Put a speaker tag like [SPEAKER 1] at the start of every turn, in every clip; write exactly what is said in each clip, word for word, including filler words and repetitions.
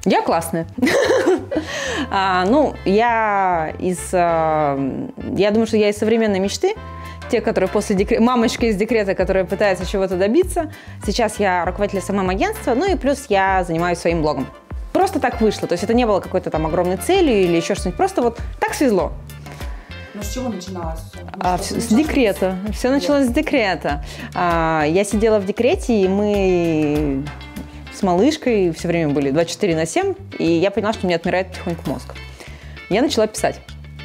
[SPEAKER 1] Я классная. а, ну, я из... А, я думаю, что я из современной мечты. Те, которые после декрета... Мамочка из декрета, которая пытается чего-то добиться. Сейчас я руководитель эс эм эм-агентства, ну и плюс я занимаюсь своим блогом. Просто так вышло. То есть это не было какой-то там огромной целью или еще что-нибудь. Просто вот так свезло.
[SPEAKER 2] Ну, с чего начиналось?
[SPEAKER 1] А, с, с декрета. Все началось с декрета. А, я сидела в декрете, и мы... с малышкой все время были двадцать четыре на семь, и я поняла, что у меня отмирает потихоньку мозг. Я начала писать.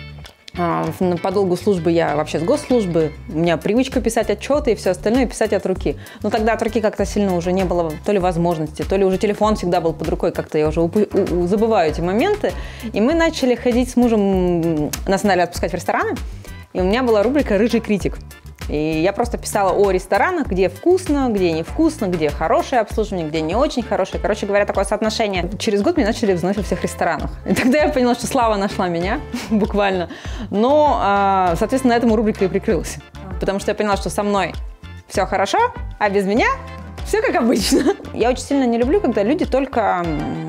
[SPEAKER 1] По долгу службы я вообще с госслужбы, у меня привычка писать отчеты и все остальное, писать от руки. Но тогда от руки как-то сильно уже не было то ли возможности, то ли уже телефон всегда был под рукой, как-то я уже забываю эти моменты. И мы начали ходить с мужем, нас стали отпускать в рестораны, и у меня была рубрика «Рыжий критик». И я просто писала о ресторанах, где вкусно, где невкусно, где хорошее обслуживание, где не очень хорошее. Короче говоря, такое соотношение. Через год меня начали узнавать во всех ресторанах. И тогда я поняла, что слава нашла меня, буквально. Но, соответственно, на этом рубрика и прикрылась. Потому что я поняла, что со мной все хорошо, а без меня все как обычно. Я очень сильно не люблю, когда люди только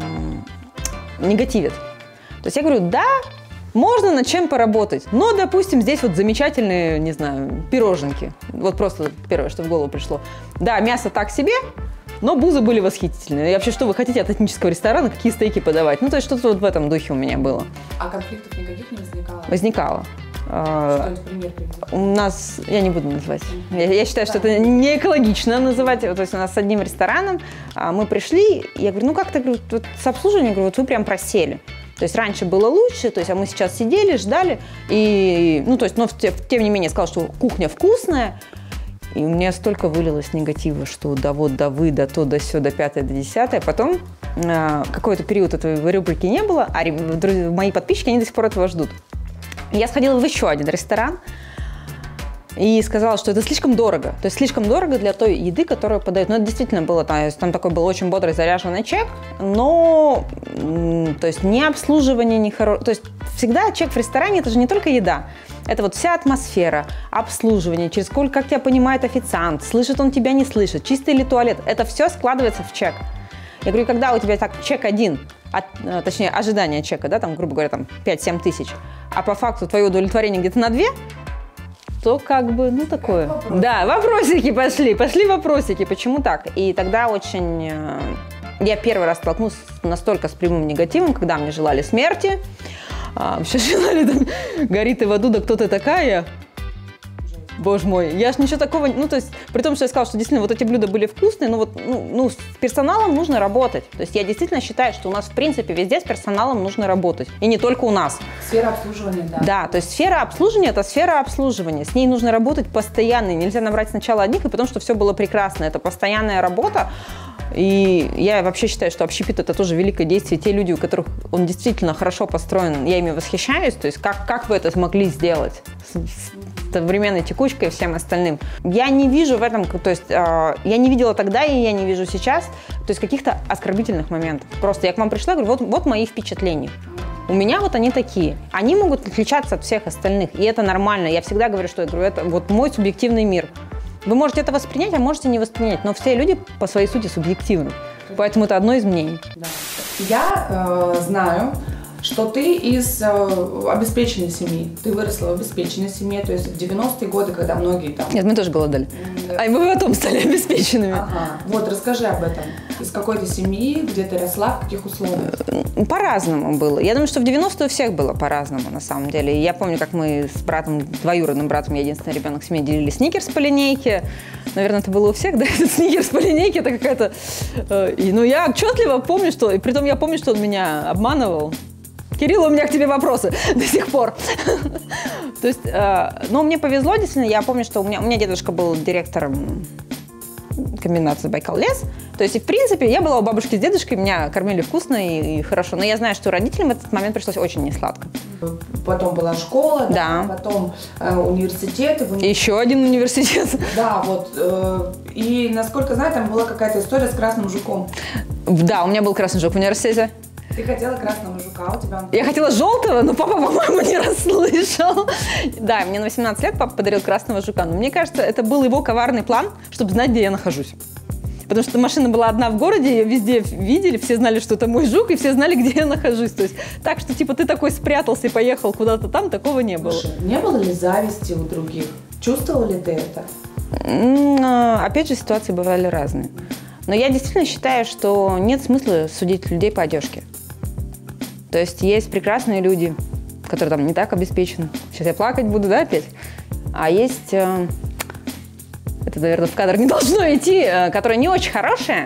[SPEAKER 1] негативят. То есть я говорю, да, можно над чем поработать, но, допустим, здесь вот замечательные, не знаю, пироженки. Вот просто первое, что в голову пришло. Да, мясо так себе, но бузы были восхитительные. И вообще, что вы хотите от этнического ресторана, какие стейки подавать? Ну, то есть что-то вот в этом духе у меня было.
[SPEAKER 2] А конфликтов никаких не возникало?
[SPEAKER 1] Возникало.
[SPEAKER 2] Что-нибудь пример приведите?
[SPEAKER 1] У нас, я не буду называть, я, я считаю, да. что это не экологично называть. То есть у нас с одним рестораном мы пришли, я говорю, ну как-то вот, с обслуживанием, говорю, вот вы прям просели. То есть раньше было лучше, то есть а мы сейчас сидели, ждали, и, ну, то есть, но тем не менее сказал, что кухня вкусная, и у меня столько вылилось негатива, что да вот, да вы, да то, да сё, да пятое, да десятое. Потом э, какой-то период этой рубрики не было, а друзья, мои подписчики, они до сих пор этого ждут. Я сходила в еще один ресторан и сказала, что это слишком дорого. То есть слишком дорого для той еды, которую подают. Ну, это действительно было, то есть, там такой был очень бодрый, заряженный чек, но то есть не обслуживание, не хорошее. То есть всегда чек в ресторане – это же не только еда. Это вот вся атмосфера, обслуживание, через сколько, как тебя понимает официант, слышит он тебя, не слышит, чистый ли туалет. Это все складывается в чек. Я говорю, когда у тебя так чек один, от, точнее, ожидание чека, да, там, грубо говоря, там пять-семь тысяч, а по факту твое удовлетворение где-то на две, то как бы, ну, такое. Вопросики. Да, вопросики пошли, пошли вопросики, почему так? И тогда очень... Я первый раз столкнулась настолько с прямым негативом, когда мне желали смерти, а, все желали, там, гори ты в аду, да кто ты такая? Боже мой, я ж ничего такого, ну, то есть, при том, что я сказала, что действительно вот эти блюда были вкусные, но вот, ну, ну, с персоналом нужно работать. То есть я действительно считаю, что у нас, в принципе, везде с персоналом нужно работать. И не только у нас.
[SPEAKER 2] Сфера обслуживания, да.
[SPEAKER 1] Да, то есть сфера обслуживания – это сфера обслуживания. С ней нужно работать постоянно. И нельзя набрать сначала одних, и потом, что все было прекрасно. Это постоянная работа. И я вообще считаю, что общепит – это тоже великое действие. Те люди, у которых он действительно хорошо построен, я ими восхищаюсь. То есть как, как вы это смогли сделать с, с современной текучкой и всем остальным. Я не вижу в этом, то есть э, я не видела тогда и я не вижу сейчас, то есть каких-то оскорбительных моментов. Просто я к вам пришла и говорю, вот, вот мои впечатления. У меня вот они такие. Они могут отличаться от всех остальных, и это нормально. Я всегда говорю, что я говорю, это вот мой субъективный мир. Вы можете это воспринять, а можете не воспринять, но все люди по своей сути субъективны. Поэтому это одно из мнений.
[SPEAKER 2] Да. Я э, знаю, что ты из э, обеспеченной семьи. Ты выросла в обеспеченной семье, то есть в девяностые годы, когда многие там...
[SPEAKER 1] Нет, мы тоже голодали. Да. А мы потом стали обеспеченными.
[SPEAKER 2] Ага. Вот, расскажи об этом. Из какой ты семьи, где ты росла, в каких условиях?
[SPEAKER 1] По-разному было. Я думаю, что в девяностые у всех было по-разному, на самом деле. Я помню, как мы с братом, двоюродным братом, я единственный ребенок в семье, делили сникерс по линейке. Наверное, это было у всех, да? Сникерс по линейке, это какая-то... Ну, я отчетливо помню, что... И притом я помню, что он меня обманывал. Кирилл, у меня к тебе вопросы до сих пор. То есть, э, но мне повезло, действительно, я помню, что у меня, у меня дедушка был директором комбината Байкал-лес. То есть, и, в принципе, я была у бабушки с дедушкой, меня кормили вкусно и, и хорошо. Но я знаю, что родителям в этот момент пришлось очень несладко.
[SPEAKER 2] Потом была школа,
[SPEAKER 1] да.
[SPEAKER 2] Да, потом э, университет.
[SPEAKER 1] Уни... Еще один университет.
[SPEAKER 2] Да, вот. Э, и, насколько знаю, там была какая-то история с красным жуком.
[SPEAKER 1] Да, у меня был красный жук в университете.
[SPEAKER 2] Ты хотела красного жука, у тебя...
[SPEAKER 1] Я хотела желтого, но папа, по-моему, не расслышал. Да, мне на восемнадцать лет папа подарил красного жука. Но мне кажется, это был его коварный план, чтобы знать, где я нахожусь. Потому что машина была одна в городе, ее везде видели, все знали, что это мой жук, и все знали, где я нахожусь. То есть так, что типа ты такой спрятался и поехал куда-то там, такого не было.
[SPEAKER 2] Слушай, не было ли зависти у других? Чувствовал ли ты это?
[SPEAKER 1] Опять же, ситуации бывали разные. Но я действительно считаю, что нет смысла судить людей по одежке. То есть есть прекрасные люди, которые там не так обеспечены. Сейчас я плакать буду, да, опять? А есть, это, наверное, в кадр не должно идти, которые не очень хорошие,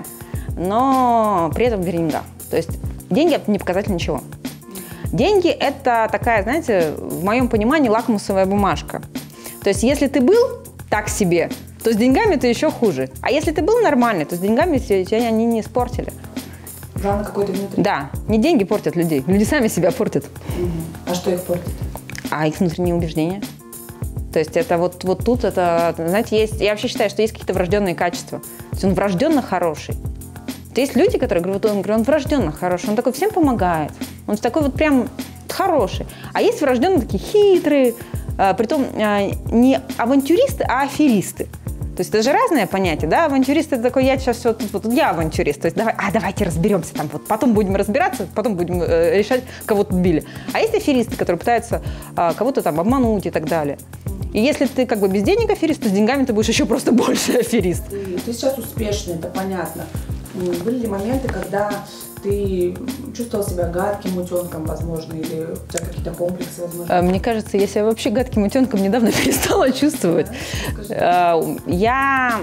[SPEAKER 1] но при этом в деньгах. То есть деньги – это не показатель ничего. Деньги – это такая, знаете, в моем понимании, лакмусовая бумажка. То есть если ты был так себе, то с деньгами ты еще хуже. А если ты был нормальный, то с деньгами тебя они не испортили.
[SPEAKER 2] Главное, какой-то внутренний.
[SPEAKER 1] Да, не деньги портят людей, люди сами себя портят.
[SPEAKER 2] Угу. А что их портит?
[SPEAKER 1] А их внутренние убеждения. То есть это вот, вот тут, это, знаете, есть, я вообще считаю, что есть какие-то врожденные качества. То есть он врожденно хороший. То есть люди, которые говорят, он, он врожденно хороший, он такой всем помогает, он такой вот прям хороший. А есть врожденно такие хитрые, а, притом а, не авантюристы, а аферисты. То есть это же разное понятие, да? Авантюрист – это такой, я сейчас все тут, вот, я авантюрист. То есть давай, а давайте разберемся там, вот, потом будем разбираться, потом будем э, решать, кого тут били. А есть аферисты, которые пытаются э, кого-то там обмануть и так далее. И если ты как бы без денег аферист, то с деньгами ты будешь еще просто больше аферист.
[SPEAKER 2] Ты, ты сейчас успешный, это понятно. Были ли моменты, когда ты чувствовал себя гадким утенком, возможно, или у тебя какие-то комплексы, возможно?
[SPEAKER 1] Мне кажется, я себя вообще гадким утенком недавно перестала чувствовать. Да? Я...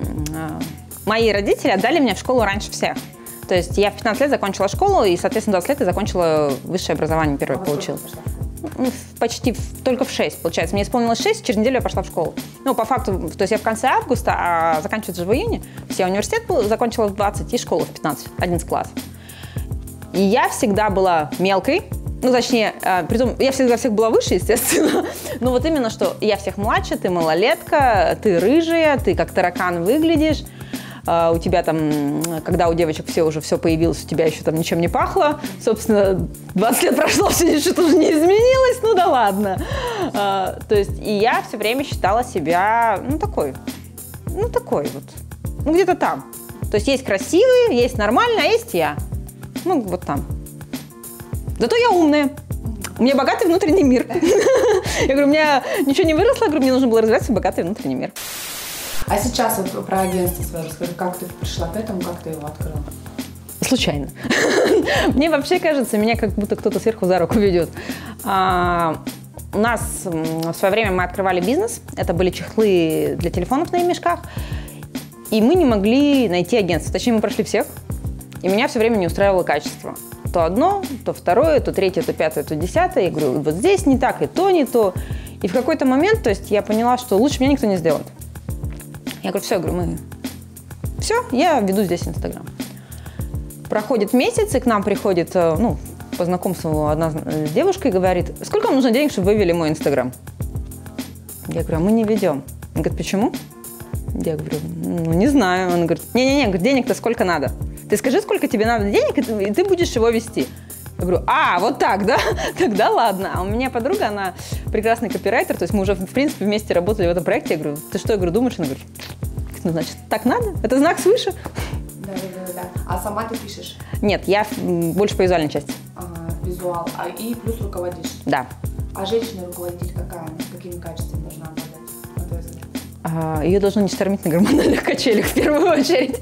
[SPEAKER 1] Мои родители отдали меня в школу раньше всех. То есть я в пятнадцать лет закончила школу, и, соответственно, двадцать лет я закончила высшее образование, первое а получила. Почти только в шесть, получается. Мне исполнилось шесть, через неделю я пошла в школу. Ну, по факту, то есть я в конце августа, а заканчивается же в июне. Я университет закончила в двадцать и школу в пятнадцать, одиннадцатый класс. И я всегда была мелкой, ну, точнее, э, притом я всегда всех была выше, естественно, но вот именно, что я всех младше, ты малолетка, ты рыжая, ты как таракан выглядишь, э, у тебя там, когда у девочек все уже все появилось, у тебя еще там ничем не пахло, собственно, двадцать лет прошло, все что-то уже не изменилось, ну да ладно. Э, то есть и я все время считала себя, ну, такой, ну, такой вот, ну, где-то там. То есть есть красивые, есть нормальные, а есть я. Ну, вот там. Зато я умная. У меня богатый внутренний мир. Я говорю, у меня ничего не выросло, я говорю, мне нужно было развивать свой богатый внутренний мир.
[SPEAKER 2] А сейчас вот про агентство свое расскажи, как ты пришла к этому, как ты его открыла?
[SPEAKER 1] Случайно. Мне вообще кажется, меня как будто кто-то сверху за руку ведет. А, у нас в свое время мы открывали бизнес, это были чехлы для телефонов на ремешках, и мы не могли найти агентство. Точнее, мы прошли всех. И меня все время не устраивало качество. То одно, то второе, то третье, то пятое, то десятое. Я говорю, вот здесь не так, и то не то. И в какой-то момент, то есть я поняла, что лучше меня никто не сделает. Я говорю, все, я говорю, мы... Все, я веду здесь Инстаграм. Проходит месяц, и к нам приходит, ну, по знакомству одна девушка и говорит, сколько вам нужно денег, чтобы вы вели мой Инстаграм? Я говорю, а мы не ведем. Она говорит, почему? Я говорю, ну, не знаю. Она говорит, не-не-не, денег-то сколько надо? Ты скажи, сколько тебе надо денег, и ты, и ты будешь его вести. Я говорю, а, вот так, да? Тогда ладно. А у меня подруга, она прекрасный копирайтер, то есть мы уже, в принципе, вместе работали в этом проекте. Я говорю, ты что, я говорю, думаешь? Она говорит, ну, значит, так надо? Это знак свыше.
[SPEAKER 2] Да-да-да. А сама ты пишешь?
[SPEAKER 1] Нет, я больше по визуальной части.
[SPEAKER 2] Ага, визуал. А и плюс руководишь?
[SPEAKER 1] Да.
[SPEAKER 2] А женщина-руководитель какая? Какими качествами должна обладать, на твой взгляд?
[SPEAKER 1] Ее должно не штормить на гормональных качелях в первую очередь.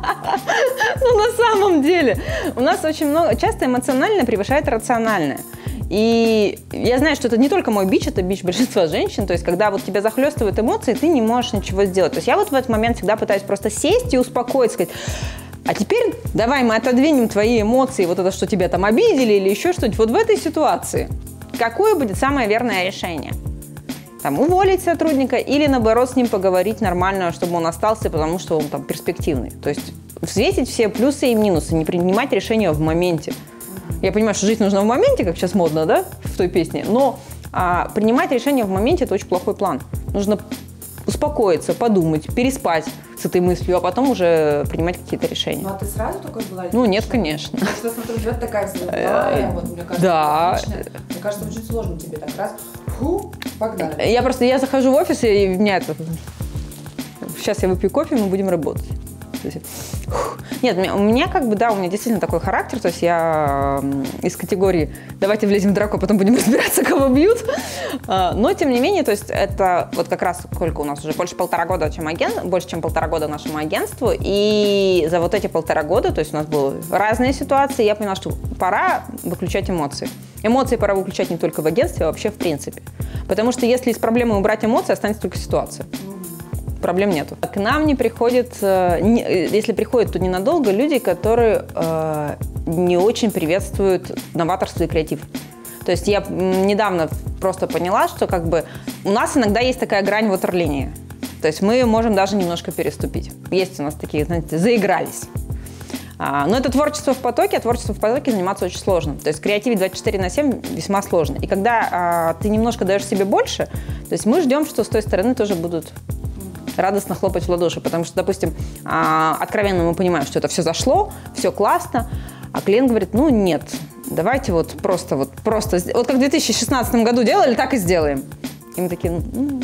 [SPEAKER 1] Ну, на самом деле. У нас очень много, часто эмоциональное превышает рациональное. И я знаю, что это не только мой бич, это бич большинства женщин. То есть, когда вот тебя захлестывают эмоции, ты не можешь ничего сделать. То есть, я вот в этот момент всегда пытаюсь просто сесть и успокоиться, сказать, а теперь давай мы отодвинем твои эмоции, вот это, что тебя там обидели или еще что-нибудь. Вот в этой ситуации какое будет самое верное решение? Там, уволить сотрудника или, наоборот, с ним поговорить нормально, чтобы он остался, потому что он там перспективный. То есть взвесить все плюсы и минусы, не принимать решения в моменте. Я понимаю, что жить нужно в моменте, как сейчас модно, да, в той песне, но а, принимать решения в моменте – это очень плохой план. Нужно успокоиться, подумать, переспать с этой мыслью, а потом уже принимать какие-то решения.
[SPEAKER 2] Ну, а ты сразу такой была?
[SPEAKER 1] Ну, нет, конечно.
[SPEAKER 2] Потому что, смотрю, живет такая взрывная, вот, мне кажется,
[SPEAKER 1] да.
[SPEAKER 2] отличная. Мне кажется, очень сложно тебе так раз, фу, погнали.
[SPEAKER 1] Я просто, я захожу в офис, и меня это... Сейчас я выпью кофе, мы будем работать. Нет, у меня как бы, да, у меня действительно такой характер, то есть я из категории «давайте влезем в драку, а потом будем разбираться, кого бьют». Но, тем не менее, то есть это вот как раз сколько у нас уже, больше полтора года, чем агент, больше, чем полтора года нашему агентству, и за вот эти полтора года, то есть у нас были разные ситуации, я поняла, что пора выключать эмоции. Эмоции пора выключать не только в агентстве, а вообще в принципе. Потому что если из проблемы убрать эмоции, останется только ситуация. Проблем нету. К нам не приходят, если приходят, то ненадолго, люди, которые э, не очень приветствуют новаторство и креатив. То есть я недавно просто поняла, что как бы у нас иногда есть такая грань ватерлинии. То есть мы можем даже немножко переступить. Есть у нас такие, знаете, заигрались. А, но это творчество в потоке, а творчество в потоке заниматься очень сложно. То есть креативить двадцать четыре на семь весьма сложно. И когда а, ты немножко даешь себе больше, то есть мы ждем, что с той стороны тоже будут радостно хлопать в ладоши, потому что, допустим, а, откровенно мы понимаем, что это все зашло, все классно, а клиент говорит, ну нет, давайте вот просто, вот просто, вот как в две тысячи шестнадцатом году делали, так и сделаем. И мы такие, ну,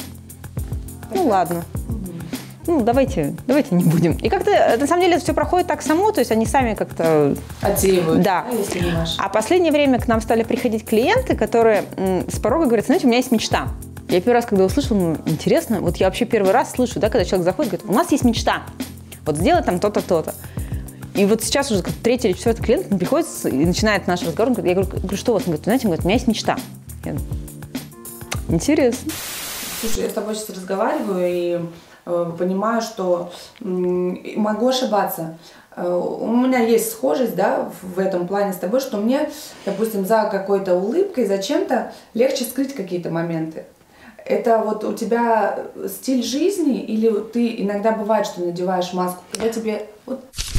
[SPEAKER 1] ну ладно. Ну, давайте, давайте не будем. И как-то, на самом деле, это все проходит так само, то есть они сами как-то...
[SPEAKER 2] Отсеивают,
[SPEAKER 1] да.
[SPEAKER 2] да, если не наши.
[SPEAKER 1] А в последнее время к нам стали приходить клиенты, которые м, с порога говорят, знаете, у меня есть мечта. Я первый раз, когда услышала, ну, интересно, вот я вообще первый раз слышу, да, когда человек заходит, говорит, у нас есть мечта, вот сделать там то-то, то-то. И вот сейчас уже как третий или четвертый клиент приходит и начинает наш разговор, я говорю, говорю, что у вас? Он говорит, знаете, он говорит, у меня есть мечта. Я говорю, интересно.
[SPEAKER 2] Слушай, я с тобой сейчас разговариваю и э, понимаю, что э, могу ошибаться. Э, у меня есть схожесть, да, в этом плане с тобой, что мне, допустим, за какой-то улыбкой, за чем-то легче скрыть какие-то моменты. Это вот у тебя стиль жизни или ты иногда бывает, что надеваешь маску, когда тебе... Вот,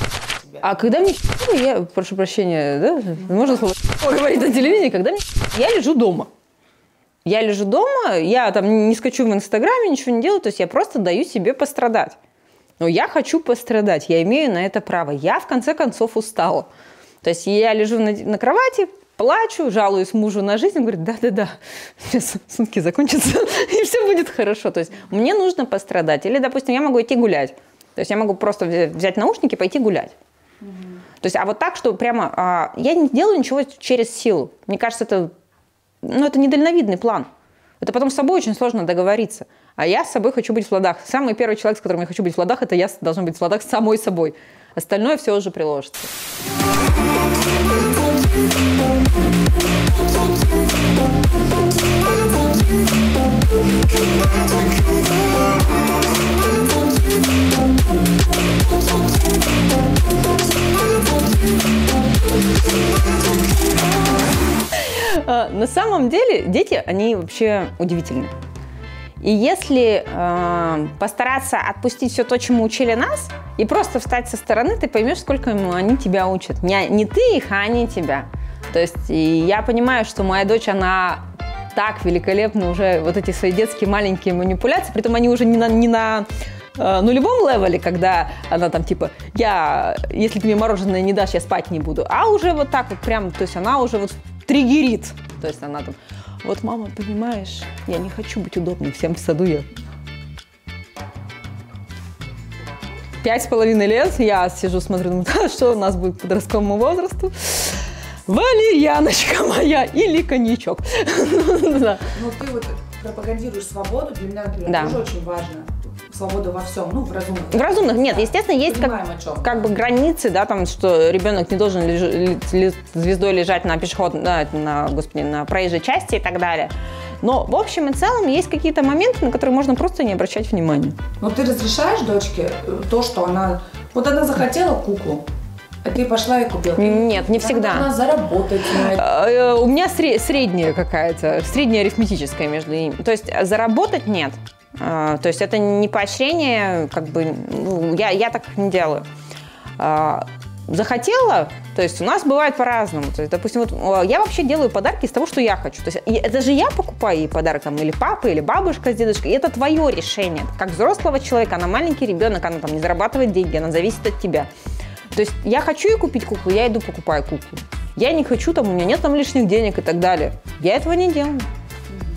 [SPEAKER 1] а когда мне... Я, прошу прощения, да? Можно слово говорить на телевидении? Когда мне... Я лежу дома. Я лежу дома, я там не скачу в Инстаграме, ничего не делаю, то есть я просто даю себе пострадать. Но я хочу пострадать, я имею на это право. Я, в конце концов, устала. То есть я лежу на, на кровати, плачу, жалуюсь мужу на жизнь, он говорит, да-да-да, сейчас сутки закончатся, и все будет хорошо. То есть мне нужно пострадать. Или, допустим, я могу идти гулять. То есть я могу просто взять наушники и пойти гулять. Угу. То есть, а вот так, что прямо... А, я не делаю ничего через силу. Мне кажется, это... Ну, это недальновидный план. Это потом с собой очень сложно договориться. А я с собой хочу быть в ладах. Самый первый человек, с которым я хочу быть в ладах, это я должна быть в ладах с самой собой. Остальное все уже приложится. На самом деле дети, они вообще удивительны. И если э, постараться отпустить все то, чему учили нас, и просто встать со стороны, ты поймешь, сколько они тебя учат. Не, не ты их, а они тебя. То есть и я понимаю, что моя дочь, она так великолепно уже вот эти свои детские маленькие манипуляции, притом они уже не на, не на э, нулевом левеле, когда она там типа, я, если ты мне мороженое не дашь, я спать не буду, а уже вот так вот прям, то есть она уже вот триггерит. То есть она там, вот, мама, понимаешь, я не хочу быть удобной всем в саду. Я пять с половиной лет, я сижу, смотрю, думаю, да, что у нас будет к подростковому возрасту. Валерьяночка моя или коньячок.
[SPEAKER 2] Ну, ты вот пропагандируешь свободу, для меня, например, тоже очень важно. Свобода во всем, ну, в разумных.
[SPEAKER 1] В разумных, нет, естественно, есть как, как бы границы, да, там, что ребенок не должен леж, ли, звездой лежать на пешеход, на, на, господи, на проезжей части и так далее. Но в общем и целом есть какие-то моменты, на которые можно просто не обращать внимания.
[SPEAKER 2] Но ты разрешаешь дочке то, что она... Вот она захотела куклу, а ты пошла и купила?
[SPEAKER 1] Нет, не всегда.
[SPEAKER 2] Она должна заработать на это.
[SPEAKER 1] У меня средняя какая-то, средняя арифметическая между ними. То есть заработать нет. Uh, то есть это не поощрение, как бы, ну, я, я так не делаю. Uh, захотела, то есть у нас бывает по-разному. То есть, допустим, вот, я вообще делаю подарки из того, что я хочу. То есть это же я покупаю ей подарок, там, или папа, или бабушка с дедушкой, и это твое решение. Как взрослого человека, она маленький ребенок, она там не зарабатывает деньги, она зависит от тебя. То есть я хочу ей купить куклу, я иду покупаю куклу. Я не хочу, там, у меня нет там лишних денег и так далее. Я этого не делаю.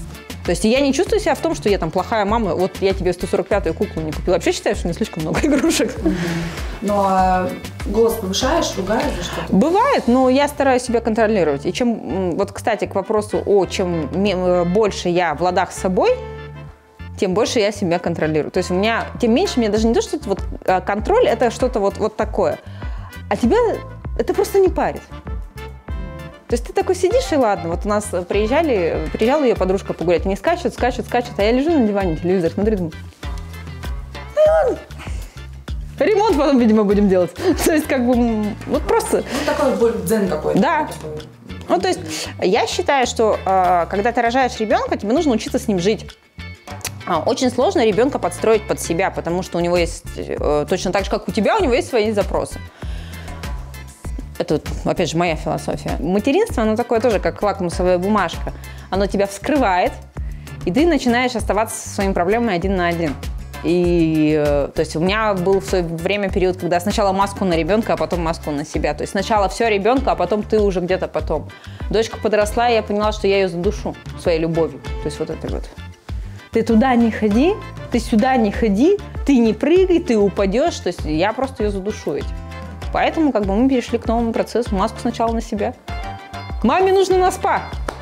[SPEAKER 1] То есть я не чувствую себя в том, что я там плохая мама, вот я тебе сто сорок пятую куклу не купила. Вообще считаю, что у меня слишком много игрушек.
[SPEAKER 2] Угу. Ну а голос повышаешь, ругаешь за что-то?
[SPEAKER 1] Бывает, но я стараюсь себя контролировать. И чем, вот, кстати, к вопросу о чем больше я в ладах с собой, тем больше я себя контролирую. То есть у меня, тем меньше мне даже не то, что вот контроль, это что-то вот, вот такое. А тебя это просто не парит. То есть ты такой сидишь, и ладно, вот у нас приезжали, приезжала ее подружка погулять, они скачут, скачут, скачут, а я лежу на диване, телевизор смотрю, думаю, ну ладно, ремонт потом, видимо, будем делать. То есть как бы, вот просто...
[SPEAKER 2] Ну такой дзен какой-то.
[SPEAKER 1] Да. Ну то есть я считаю, что когда ты рожаешь ребенка, тебе нужно учиться с ним жить. Очень сложно ребенка подстроить под себя, потому что у него есть, точно так же, как у тебя, у него есть свои запросы. Это, опять же, моя философия. Материнство, оно такое тоже, как лакмусовая бумажка. Оно тебя вскрывает, и ты начинаешь оставаться со своими проблемами один на один. И, то есть, у меня был в свое время период, когда сначала маску на ребенка, а потом маску на себя. То есть, сначала все ребенка, а потом ты уже где-то потом. Дочка подросла, и я поняла, что я ее задушу своей любовью. То есть, вот это вот. Ты туда не ходи, ты сюда не ходи, ты не прыгай, ты упадешь. То есть, я просто ее задушу этим. Поэтому как бы мы перешли к новому процессу. Маску сначала на себя. Маме нужно на спа.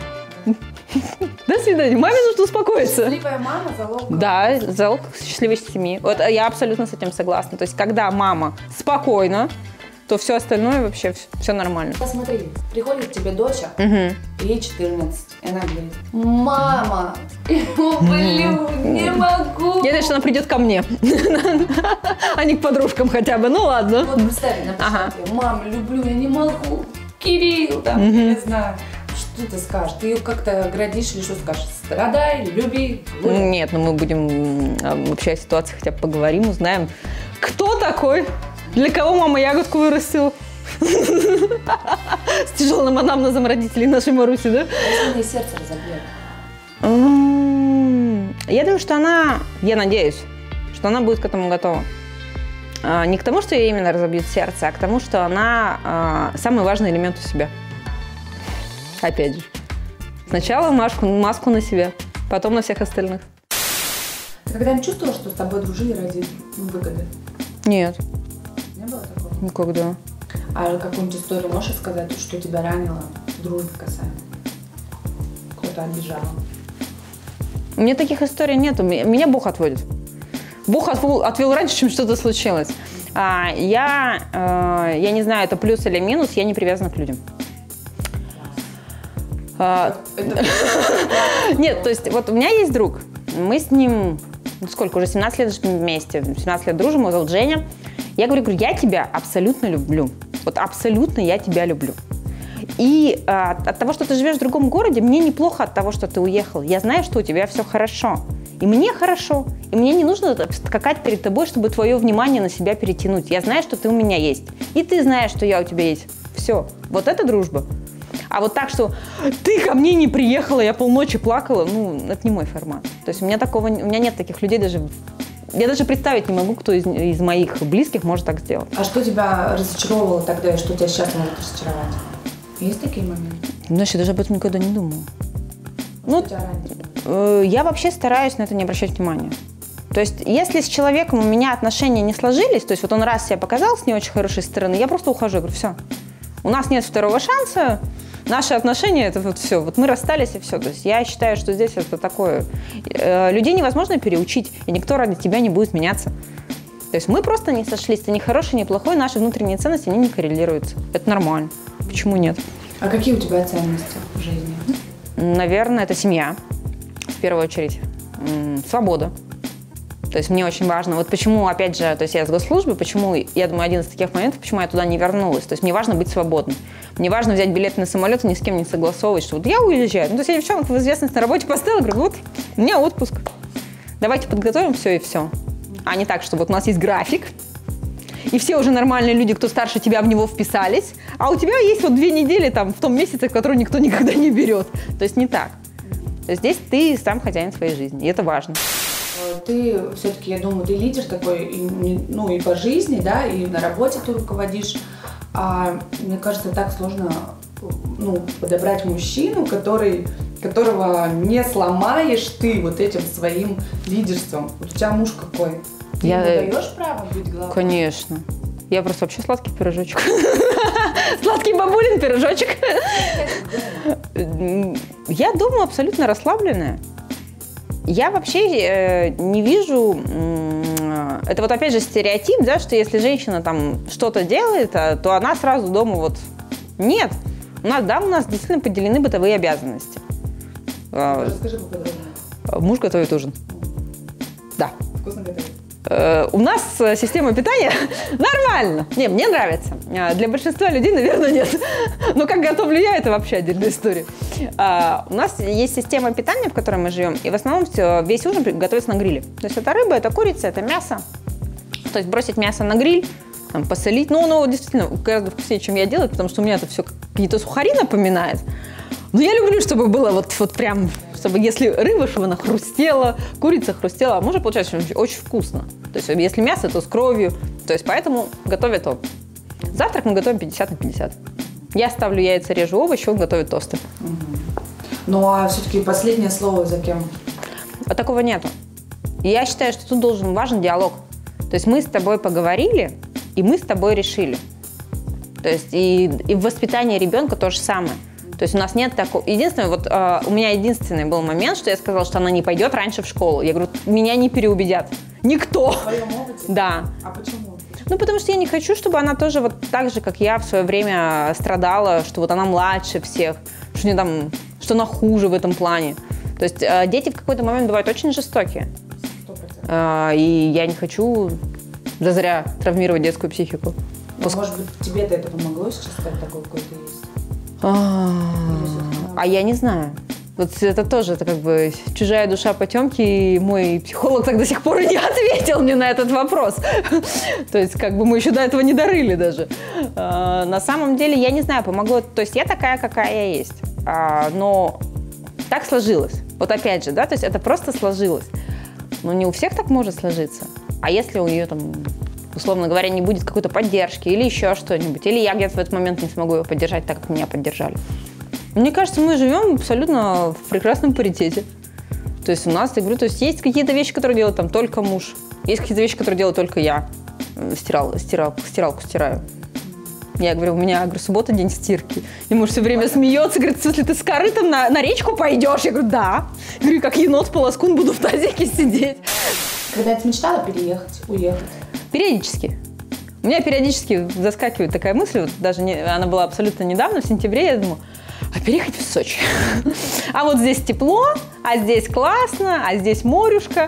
[SPEAKER 1] До свидания. Маме нужно успокоиться.
[SPEAKER 2] Счастливая мама – залог.
[SPEAKER 1] Да, залог счастливой семьи. Вот я абсолютно с этим согласна. То есть когда мама спокойна, то все остальное вообще все нормально.
[SPEAKER 2] Посмотри, приходит к тебе доча,
[SPEAKER 1] угу.
[SPEAKER 2] ей четырнадцать, и она говорит: мама, люблю, не могу.
[SPEAKER 1] Я думаю, что она придет ко мне, а не к подружкам хотя бы. Ну ладно.
[SPEAKER 2] Вот представь, написала тебе: мама, люблю, я не могу. Кирилл, там, я не знаю. Что ты скажешь? Ты ее как-то оградишь или что скажешь? Страдай, люби.
[SPEAKER 1] Нет, ну мы будем вообще о ситуации хотя бы поговорим, узнаем, кто такой. Для кого мама ягодку вырастила? С тяжелым анамнезом родителей нашей Маруси, да?
[SPEAKER 2] Если ей сердце разобьет.
[SPEAKER 1] Я думаю, что она, я надеюсь, что она будет к этому готова. Не к тому, что ей именно разобьет сердце, а к тому, что она самый важный элемент у себя. Опять же. Сначала маску, маску на себя, потом на всех остальных.
[SPEAKER 2] Ты когда-нибудь чувствовала, что с тобой дружили ради выгоды?
[SPEAKER 1] Нет.
[SPEAKER 2] Не было такого?
[SPEAKER 1] Никогда.
[SPEAKER 2] А какую-нибудь историю можешь сказать, что тебя ранило в дружбе касаемо? Кто-то обижал?
[SPEAKER 1] У меня таких историй нет. Меня Бог отводит. Бог отвел, отвел раньше, чем что-то случилось. А, я, э, я не знаю, это плюс или минус, я не привязана к людям. А, нет, то есть вот у меня есть друг. Мы с ним, ну сколько, уже семнадцать лет вместе. семнадцать лет дружим, его зовут Женя. Я говорю, говорю, я тебя абсолютно люблю. Вот абсолютно я тебя люблю. И а, от того, что ты живешь в другом городе, мне неплохо от того, что ты уехал. Я знаю, что у тебя все хорошо. И мне хорошо. И мне не нужно скакать перед тобой, чтобы твое внимание на себя перетянуть. Я знаю, что ты у меня есть. И ты знаешь, что я у тебя есть. Все. Вот это дружба. А вот так, что ты ко мне не приехала, я полночи плакала, ну, это не мой формат. То есть у меня такого, у меня нет таких людей даже... Я даже представить не могу, кто из, из моих близких может так сделать.
[SPEAKER 2] А что тебя разочаровывало тогда, и что тебя сейчас может разочаровать? Есть такие моменты?
[SPEAKER 1] Знаешь, я даже об этом никогда не думала. Ну, э, я вообще стараюсь на это не обращать внимания. То есть, если с человеком у меня отношения не сложились, то есть вот он раз себя показал с не очень хорошей стороны, я просто ухожу, я говорю, все, у нас нет второго шанса, наши отношения, это вот все, вот мы расстались и все. То есть я считаю, что здесь это такое, э, людей невозможно переучить, и никто ради тебя не будет меняться. То есть мы просто не сошлись, ты ни хороший, ни плохой, наши внутренние ценности, они не коррелируются. Это нормально. Почему нет?
[SPEAKER 2] А какие у тебя ценности в жизни?
[SPEAKER 1] Наверное, это семья, в первую очередь. Свобода. То есть мне очень важно, вот почему, опять же, то есть я с госслужбы, почему, я думаю, один из таких моментов, почему я туда не вернулась. То есть мне важно быть свободной. Мне важно взять билет на самолет и ни с кем не согласовывать, что вот я уезжаю. Ну, то есть я девчонок в известность на работе поставила, говорю, вот, у меня отпуск. Давайте подготовим все и все. А не так, что вот у нас есть график, и все уже нормальные люди, кто старше тебя, в него вписались, а у тебя есть вот две недели там в том месяце, в который никто никогда не берет. То есть не так. То есть здесь ты сам хозяин своей жизни, и это важно.
[SPEAKER 2] Ты все-таки, я думаю, ты лидер такой, и, ну и по жизни, да, и на работе ты руководишь. А мне кажется, так сложно, ну, подобрать мужчину, который которого не сломаешь ты вот этим своим лидерством. Вот у тебя муж какой? Ты
[SPEAKER 1] Я...
[SPEAKER 2] ему даешь право быть главой?
[SPEAKER 1] Конечно. Я просто вообще сладкий пирожочек. Сладкий бабулин пирожочек. Я думаю, абсолютно расслабленная. Я вообще э, не вижу... Э, это вот опять же стереотип, да, что если женщина там что-то делает, а, то она сразу дома вот... Нет. У нас, да, у нас действительно поделены бытовые обязанности.
[SPEAKER 2] Расскажи поподробнее.
[SPEAKER 1] Муж готовит ужин. Да.
[SPEAKER 2] Вкусно готовит?
[SPEAKER 1] У нас система питания нормально. Не, мне нравится. Для большинства людей, наверное, нет. Но как готовлю я, это вообще отдельная история. У нас есть система питания, в которой мы живем, и в основном все, весь ужин готовится на гриле. То есть это рыба, это курица, это мясо. То есть бросить мясо на гриль, там, посолить. Ну, оно действительно гораздо вкуснее, чем я делаю, потому что у меня это все какие-то сухари напоминает. Но я люблю, чтобы было вот, вот прям, чтобы если рыба, чтобы она хрустела, курица хрустела, а может получается очень, очень вкусно. То есть если мясо, то с кровью. То есть поэтому готовят он. Завтрак мы готовим пятьдесят на пятьдесят. Я ставлю яйца, режу овощи, он готовит тосты.
[SPEAKER 2] Угу. Ну а все-таки последнее слово за кем?
[SPEAKER 1] А такого нету. И я считаю, что тут должен важен диалог. То есть мы с тобой поговорили, и мы с тобой решили. То есть и, и в воспитании ребенка то же самое. То есть у нас нет такого... Единственное, вот э, у меня единственный был момент, что я сказала, что она не пойдет раньше в школу. Я говорю, меня не переубедят. Никто.
[SPEAKER 2] В твоем опыте?
[SPEAKER 1] Да.
[SPEAKER 2] А почему?
[SPEAKER 1] Ну, потому что я не хочу, чтобы она тоже вот так же, как я в свое время страдала, что вот она младше всех, что, не там, что она хуже в этом плане. То есть э, дети в какой-то момент бывают очень жестокие.
[SPEAKER 2] сто процентов.
[SPEAKER 1] Э, и я не хочу зазря травмировать детскую психику.
[SPEAKER 2] Ну, может быть, тебе-то это помогло сейчас стать такой, какой ты есть?
[SPEAKER 1] А я не знаю. Вот это тоже, это как бы чужая душа потемки, и мой психолог так до сих пор и не ответил мне на этот вопрос. То есть как бы мы еще до этого не дорыли даже. На самом деле, я не знаю, помогло. То есть я такая, какая я есть. Но так сложилось. Вот опять же, да, то есть это просто сложилось. Но не у всех так может сложиться. А если у нее там... условно говоря, не будет какой-то поддержки или еще что-нибудь, или я где-то в этот момент не смогу его поддержать так, как меня поддержали. Мне кажется, мы живем абсолютно в прекрасном паритете. То есть у нас, я говорю, то есть есть какие-то вещи, которые делает там только муж, есть какие-то вещи, которые делаю только я. Стирал, стирал, стиралку стираю. Я говорю, у меня, говорю, суббота день стирки. И муж все время смеется, говорит, в смысле, ты с корытом на, на речку пойдешь? Я говорю, да. Я говорю, как енот-полоскун буду в тазике сидеть.
[SPEAKER 2] Когда-то мечтала переехать, уехать?
[SPEAKER 1] Периодически. У меня периодически заскакивает такая мысль, вот даже не, она была абсолютно недавно, в сентябре, я думаю, а переехать в Сочи. А вот здесь тепло, а здесь классно, а здесь морюшка.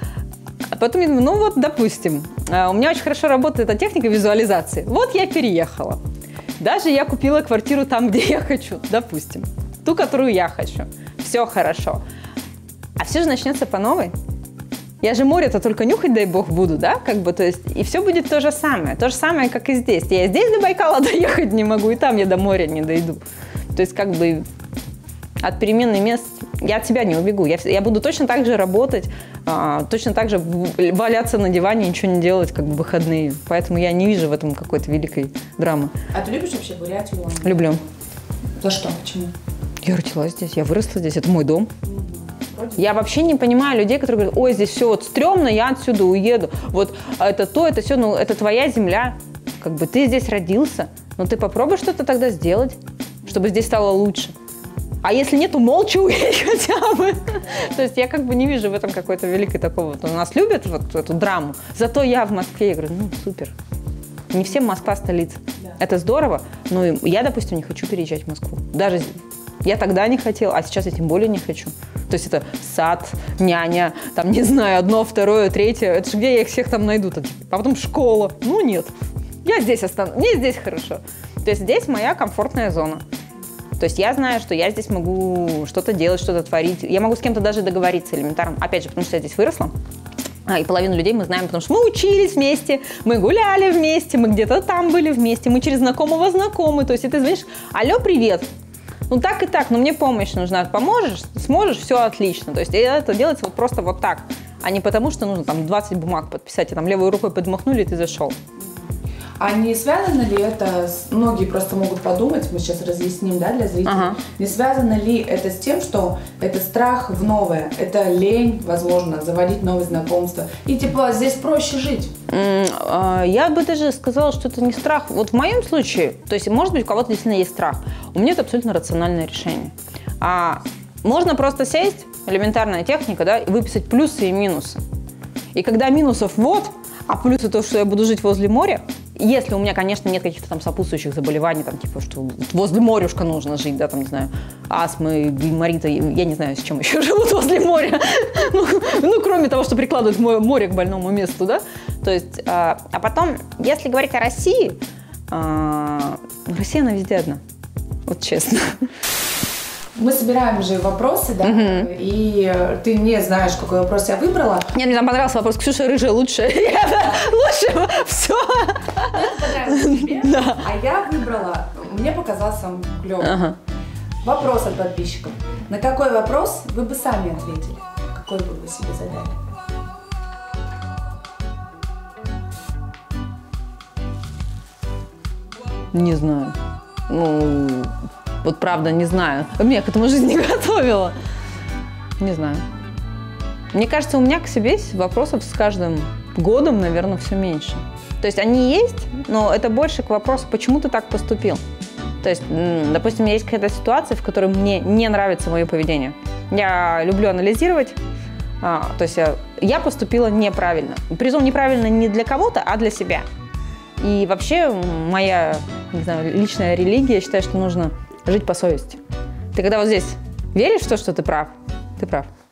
[SPEAKER 1] А потом я думаю, ну вот, допустим, у меня очень хорошо работает эта техника визуализации. Вот я переехала. Даже я купила квартиру там, где я хочу, допустим. Ту, которую я хочу. Все хорошо. А все же начнется по новой. Я же море-то только нюхать, дай бог, буду, да, как бы, то есть, и все будет то же самое, то же самое, как и здесь. Я здесь до Байкала доехать не могу, и там я до моря не дойду. То есть, как бы, от переменных мест я от себя не убегу. Я, я буду точно так же работать, а, точно так же валяться на диване, ничего не делать, как бы, в выходные. Поэтому я не вижу в этом какой-то великой драмы.
[SPEAKER 2] А ты любишь вообще Бурятию?
[SPEAKER 1] Люблю.
[SPEAKER 2] За что? Почему?
[SPEAKER 1] Я родилась здесь, я выросла здесь, это мой дом. Я вообще не понимаю людей, которые говорят, ой, здесь все вот стрёмно, я отсюда уеду. Вот это то, это все, ну это твоя земля. Как бы ты здесь родился, но ты попробуй что-то тогда сделать, чтобы здесь стало лучше. А если нет, то молча уедь хотя бы. То есть я как бы не вижу в этом какой-то великой такого. Вот у нас любят вот эту драму. Зато я в Москве, я говорю, ну супер. Не всем Москва столица. Да. Это здорово, но я, допустим, не хочу переезжать в Москву. Даже я тогда не хотела, а сейчас я тем более не хочу. То есть это сад, няня, там, не знаю, одно, второе, третье. Это же где я их всех там найду? А потом школа. Ну, нет. Я здесь останусь. Мне здесь хорошо. То есть здесь моя комфортная зона. То есть я знаю, что я здесь могу что-то делать, что-то творить. Я могу с кем-то даже договориться элементарно. Опять же, потому что я здесь выросла. А, и половину людей мы знаем, потому что мы учились вместе, мы гуляли вместе, мы где-то там были вместе, мы через знакомого знакомы. То есть и ты звонишь, алло, привет. Ну так и так, но мне помощь нужна. Поможешь, сможешь, все отлично. То есть это делается вот просто вот так, а не потому, что нужно там двадцать бумаг подписать, и там левой рукой подмахнули, и ты зашел.
[SPEAKER 2] А не связано ли это, с... многие просто могут подумать, мы сейчас разъясним, да, для зрителей, ага. не связано ли это с тем, что это страх в новое, это лень, возможно, заводить новые знакомства, и типа здесь проще жить?
[SPEAKER 1] Я бы даже сказала, что это не страх. Вот в моем случае, то есть, может быть, у кого-то действительно есть страх. У меня это абсолютно рациональное решение. А можно просто сесть, элементарная техника, да, и выписать плюсы и минусы. И когда минусов вот, а плюсы то, что я буду жить возле моря, если у меня, конечно, нет каких-то там сопутствующих заболеваний, там, типа, что возле морюшка нужно жить, да, там, не знаю, астмы, гайморита, я не знаю, с чем еще живут возле моря, ну, ну, кроме того, что прикладывают море к больному месту, да, то есть, а, а потом, если говорить о России, а, Россия, она везде одна, вот честно.
[SPEAKER 2] Мы собираем же вопросы, да, угу. и ты не знаешь, какой вопрос я выбрала.
[SPEAKER 1] Нет, мне там понравился вопрос, Ксюша рыжая лучше. Лучше, все.
[SPEAKER 2] Понравилось тебе, да. А я выбрала, мне показался он клевый. Ага. Вопрос от подписчиков. На какой вопрос вы бы сами ответили? Какой бы вы себе задали?
[SPEAKER 1] Не знаю. Ну... Вот правда, не знаю. Меня к этому жизнь не готовила. Не знаю. Мне кажется, у меня к себе вопросов с каждым годом, наверное, все меньше. То есть они есть, но это больше к вопросу, почему ты так поступил. То есть, допустим, у меня есть какая-то ситуация, в которой мне не нравится мое поведение. Я люблю анализировать. А, то есть я, я поступила неправильно. Причем неправильно не для кого-то, а для себя. И вообще моя, не знаю, личная религия, я считаю, что нужно жить по совести. Ты когда вот здесь веришь в то, что ты прав, ты прав.